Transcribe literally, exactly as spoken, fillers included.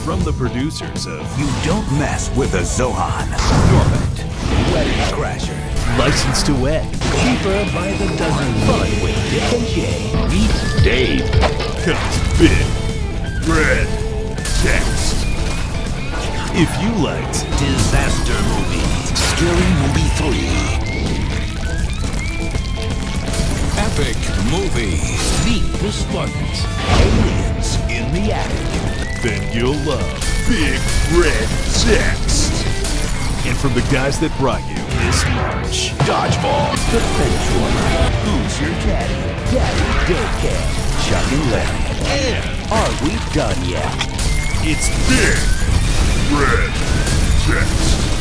from the producers of You Don't Mess with a Zohan, Dormant, Wedding Crasher, License to Wed, Cheaper by the Dozen, Fun with Dick and Jay, meet Dave, comes Big Red Text. If you liked Disaster Movie, Scary Movie three, Epic Movie, Meet the Spartans, Aliens in the Attic, then you'll love Big Red Text. And from the guys that brought you this March, Dodgeball, The Bench Warmer, Who's Your Daddy, Daddy Daycare, Chuck and Larry, and Are We Done Yet? it's Big Red Text.